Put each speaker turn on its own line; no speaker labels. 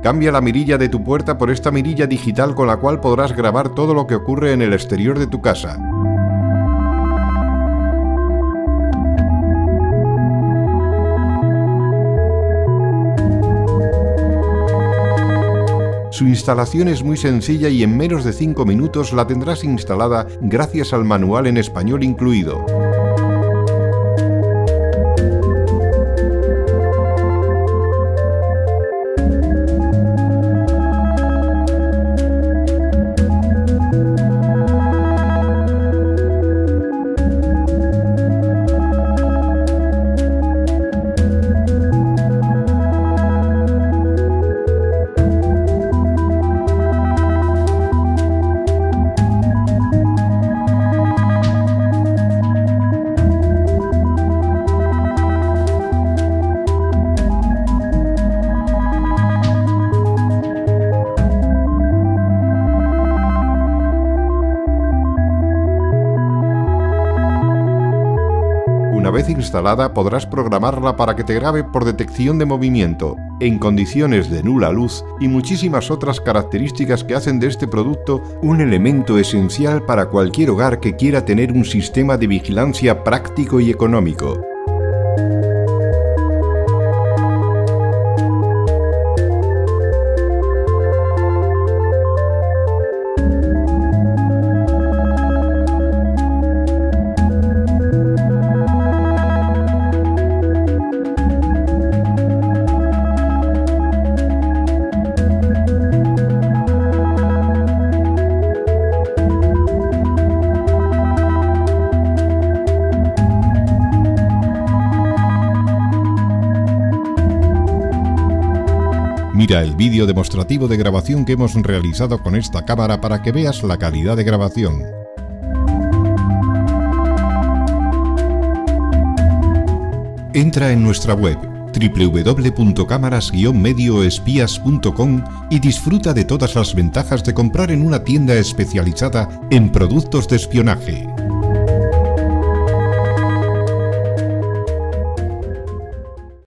Cambia la mirilla de tu puerta por esta mirilla digital con la cual podrás grabar todo lo que ocurre en el exterior de tu casa. Su instalación es muy sencilla y en menos de 5 minutos la tendrás instalada gracias al manual en español incluido. Una vez instalada podrás programarla para que te grabe por detección de movimiento, en condiciones de nula luz y muchísimas otras características que hacen de este producto un elemento esencial para cualquier hogar que quiera tener un sistema de vigilancia práctico y económico. Mira el vídeo demostrativo de grabación que hemos realizado con esta cámara para que veas la calidad de grabación. Entra en nuestra web www.cámaras-medioespías.com y disfruta de todas las ventajas de comprar en una tienda especializada en productos de espionaje.